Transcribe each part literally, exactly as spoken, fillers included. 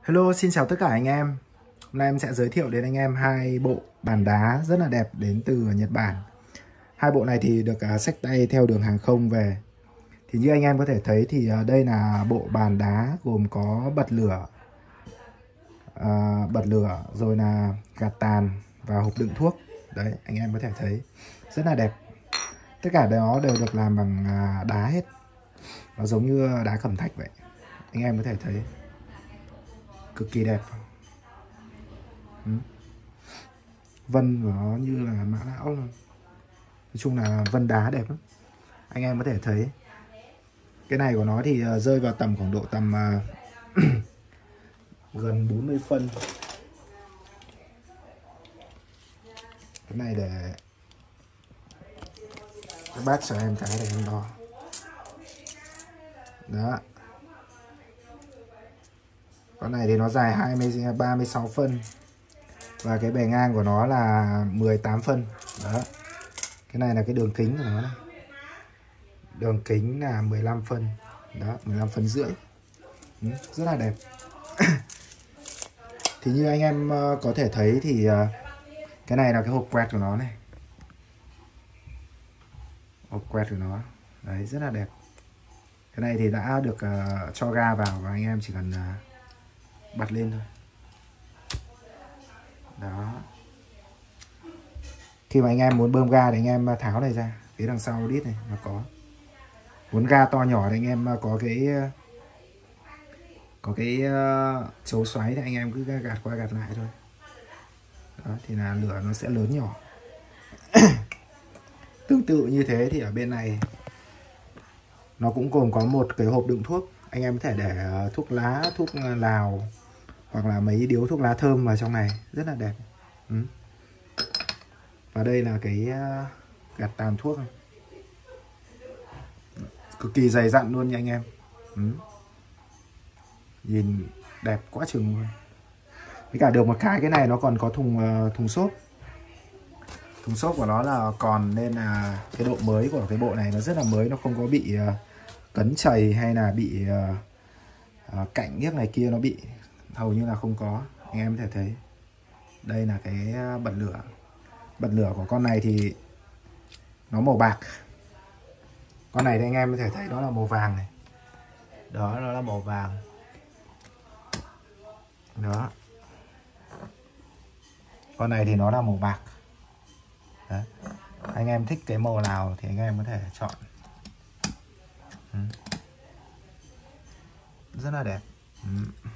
Hello, xin chào tất cả anh em. Hôm nay em sẽ giới thiệu đến anh em hai bộ bàn đá rất là đẹp đến từ Nhật Bản. Hai bộ này thì được uh, xách tay theo đường hàng không về. Thì như anh em có thể thấy thì uh, đây là bộ bàn đá gồm có bật lửa, uh, bật lửa rồi là gạt tàn và hộp đựng thuốc. Đấy, anh em có thể thấy rất là đẹp. Tất cả đó đều được làm bằng uh, đá hết. Nó giống như đá cẩm thạch vậy. Anh em có thể thấy cực kỳ đẹp. Ừ. Vân của nó như là mã não luôn. Nói chung là vân đá đẹp lắm. Anh em có thể thấy cái này của nó thì uh, rơi vào tầm khoảng độ tầm uh, gần bốn mươi phân. Cái này để các bác cho em cái để em đo. Đó. Con này thì nó dài hai mươi ba mươi sáu phân. Và cái bề ngang của nó là mười tám phân. Đó. Cái này là cái đường kính của nó này. Đường kính là mười lăm phân. Đó, mười lăm phân rưỡi. Ừ, rất là đẹp. Thì như anh em có thể thấy thì cái này là cái hộp quẹt của nó này. Hộp quẹt của nó. Đấy, rất là đẹp. Cái này thì đã được uh, cho ga vào và anh em chỉ cần uh, bật lên thôi. Đó. Khi mà anh em muốn bơm ga thì anh em tháo này ra. Phía đằng sau đít này nó có. Muốn ga to nhỏ thì anh em có cái có cái uh, chấu xoáy thì anh em cứ gạt qua gạt lại thôi. Đó, thì là lửa nó sẽ lớn nhỏ. Tương tự như thế thì ở bên này nó cũng gồm có một cái hộp đựng thuốc. Anh em có thể để uh, thuốc lá, thuốc lào hoặc là mấy điếu thuốc lá thơm vào trong này. Rất là đẹp. Ừ. Và đây là cái uh, gạt tàn thuốc này. Cực kỳ dày dặn luôn nha anh em. Ừ. Nhìn đẹp quá chừng luôn. Với cả được một cái cái này nó còn có thùng uh, thùng xốp. Thùng xốp của nó là còn nên là cái độ mới của cái bộ này nó rất là mới. Nó không có bị uh, cấn chày hay là bị uh, uh, cạnh nghiếc này kia nó bị. Hầu như là không có. Anh em có thể thấy. Đây là cái uh, bật lửa. Bật lửa của con này thì nó màu bạc. Con này thì anh em có thể thấy nó là màu vàng này. Đó, nó là màu vàng. Đó. Con này thì nó là màu bạc. Đấy. Anh em thích cái màu nào thì anh em có thể chọn. Ừ. Rất là đẹp. Ừ.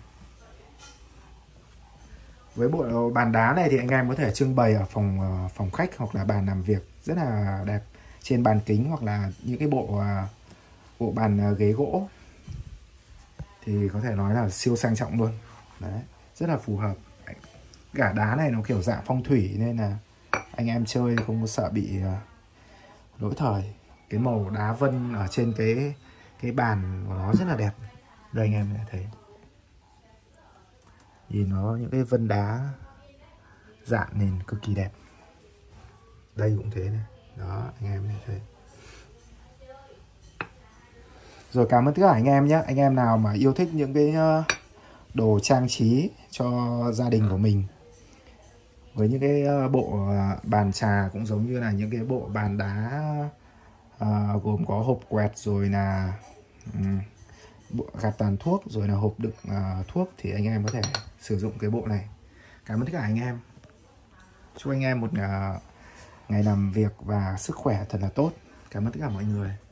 Với bộ bàn đá này thì anh em có thể trưng bày ở phòng phòng khách hoặc là bàn làm việc rất là đẹp, trên bàn kính hoặc là những cái bộ bộ bàn ghế gỗ thì có thể nói là siêu sang trọng luôn. Đấy, rất là phù hợp. Cả đá này nó kiểu dạng phong thủy nên là anh em chơi không có sợ bị lỗi thời. Cái màu đá vân ở trên cái cái bàn của nó rất là đẹp. Đây anh em có thể thấy. Nhìn nó những cái vân đá dạng nền cực kỳ đẹp. Đây cũng thế này. Đó, anh em có thể thấy. Rồi, cảm ơn tất cả anh em nhé. Anh em nào mà yêu thích những cái đồ trang trí cho gia đình của mình, với những cái bộ bàn trà cũng giống như là những cái bộ bàn đá uh, gồm có hộp quẹt rồi là um, gạt tàn thuốc rồi là hộp đựng uh, thuốc thì anh em có thể sử dụng cái bộ này. Cảm ơn tất cả anh em. Chúc anh em một uh, ngày làm việc và sức khỏe thật là tốt. Cảm ơn tất cả mọi người.